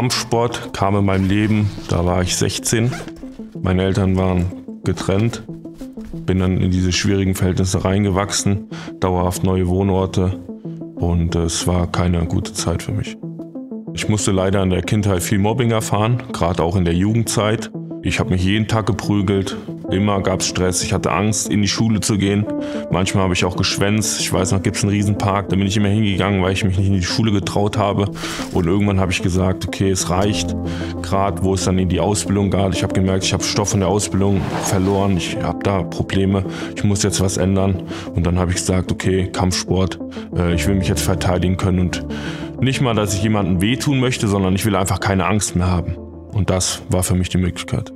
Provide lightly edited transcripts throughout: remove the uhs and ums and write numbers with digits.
Kampfsport kam in meinem Leben, da war ich 16. Meine Eltern waren getrennt. Bin dann in diese schwierigen Verhältnisse reingewachsen, dauerhaft neue Wohnorte und es war keine gute Zeit für mich. Ich musste leider in der Kindheit viel Mobbing erfahren, gerade auch in der Jugendzeit. Ich habe mich jeden Tag geprügelt, immer gab es Stress, ich hatte Angst, in die Schule zu gehen. Manchmal habe ich auch geschwänzt. Ich weiß noch, gibt es einen Riesenpark, da bin ich immer hingegangen, weil ich mich nicht in die Schule getraut habe. Und irgendwann habe ich gesagt, okay, es reicht. Gerade wo es dann in die Ausbildung ging, ich habe gemerkt, ich habe Stoff in der Ausbildung verloren, ich habe da Probleme, ich muss jetzt was ändern. Und dann habe ich gesagt, okay, Kampfsport, ich will mich jetzt verteidigen können. Und nicht mal, dass ich jemandem wehtun möchte, sondern ich will einfach keine Angst mehr haben. Und das war für mich die Möglichkeit.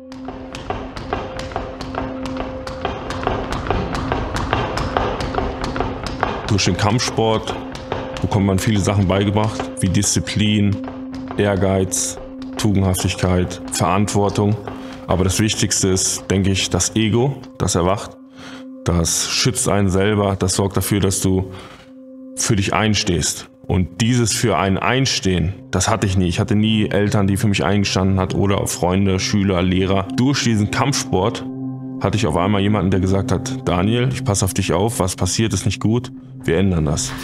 Durch den Kampfsport bekommt man viele Sachen beigebracht, wie Disziplin, Ehrgeiz, Tugendhaftigkeit, Verantwortung. Aber das Wichtigste ist, denke ich, das Ego, das erwacht. Das schützt einen selber, das sorgt dafür, dass du für dich einstehst. Und dieses für einen Einstehen, das hatte ich nie. Ich hatte nie Eltern, die für mich eingestanden hat oder Freunde, Schüler, Lehrer. Durch diesen Kampfsport hatte ich auf einmal jemanden, der gesagt hat, Daniel, ich passe auf dich auf, was passiert, ist nicht gut, wir ändern das.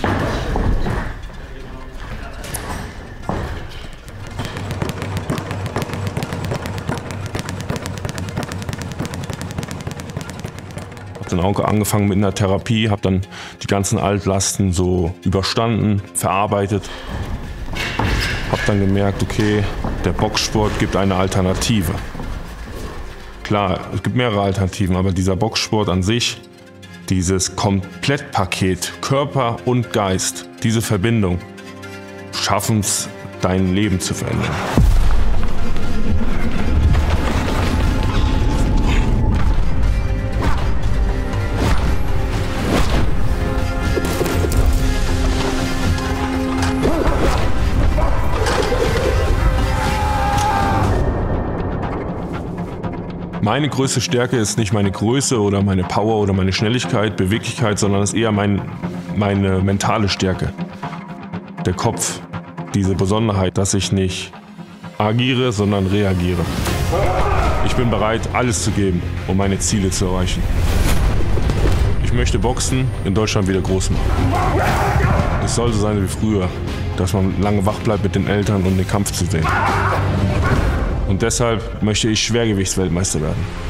Ich habe dann auch angefangen mit einer Therapie, habe dann die ganzen Altlasten so überstanden, verarbeitet. Habe dann gemerkt, okay, der Boxsport gibt eine Alternative. Klar, es gibt mehrere Alternativen, aber dieser Boxsport an sich, dieses Komplettpaket, Körper und Geist, diese Verbindung, schaffen es, dein Leben zu verändern. Meine größte Stärke ist nicht meine Größe oder meine Power oder meine Schnelligkeit, Beweglichkeit, sondern es ist eher meine mentale Stärke. Der Kopf, diese Besonderheit, dass ich nicht agiere, sondern reagiere. Ich bin bereit, alles zu geben, um meine Ziele zu erreichen. Ich möchte Boxen in Deutschland wieder groß machen. Es soll so sein wie früher, dass man lange wach bleibt mit den Eltern, um den Kampf zu sehen. Und deshalb möchte ich Schwergewichtsweltmeister werden.